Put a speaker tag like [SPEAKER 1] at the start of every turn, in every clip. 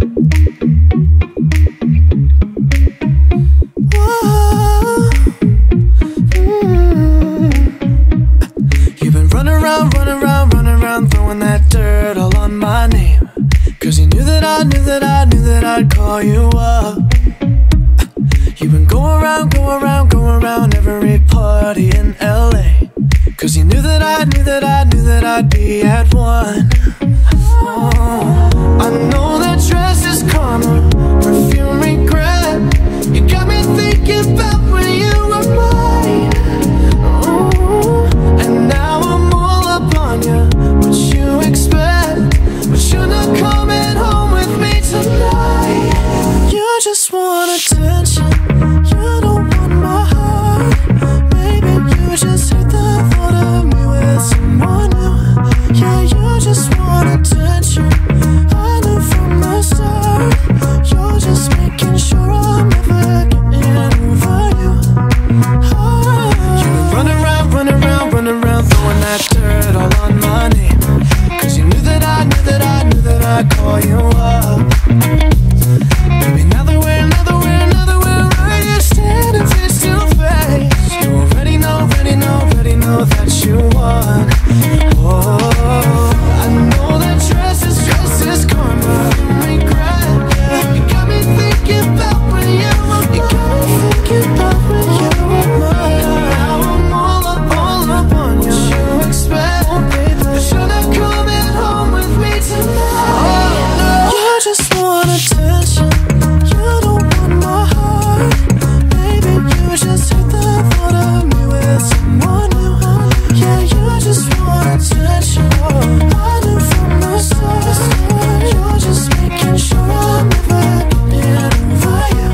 [SPEAKER 1] You've been running around, running around, running around, throwing that dirt all on my name. Cause you knew that I knew that I knew that I'd call you up. You've been going around, going around, going around every party in LA. Cause you knew that I knew that I knew that I'd be at one. Oh, I know that dress is karma, perfume regret. You got me thinking about when you were mine. Oh, and now I'm all up on you. What you expect? But you're not coming home with me tonight. You just want attention. You don't want my heart. Maybe you just hate the thought of me with someone new. Yeah, you just want attention. I knew from the start. You're just making sure I'm never getting over you. Oh. You've been running around, running around, running around, throwing that dirt all on my name. Cause you knew that I knew that I knew that I'd call you up. Baby, now that we're right here standing face to face. You already know that you won. Oh, I know that dress is karma, regret. You got me thinking about when you were mine. Now I'm all up on you. What you expect? Oh, baby, but you're not coming home with me tonight. Oh, no. You just want attention. You don't want my heart. Baby, you just hate the thought of me with someone new. Yeah, you just want attention. I knew from the start. You're just making sure I'm never getting over you.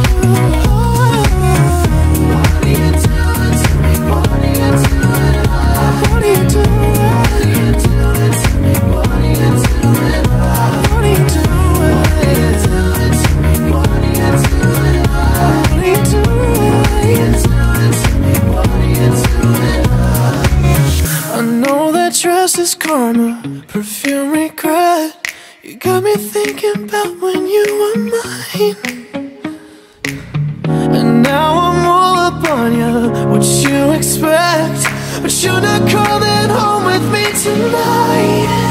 [SPEAKER 1] What are you doing to me? What are you doing? What are you doing? What are you doing to me? What are you doing? What are you doing? What are you doing to me? What are you doing? What are you doing to me? What are you doing? I know that dress is karma, perfume regret. You got me thinking about when you were mine. And now I'm all up on you. What you expect? But you're not coming home with me tonight.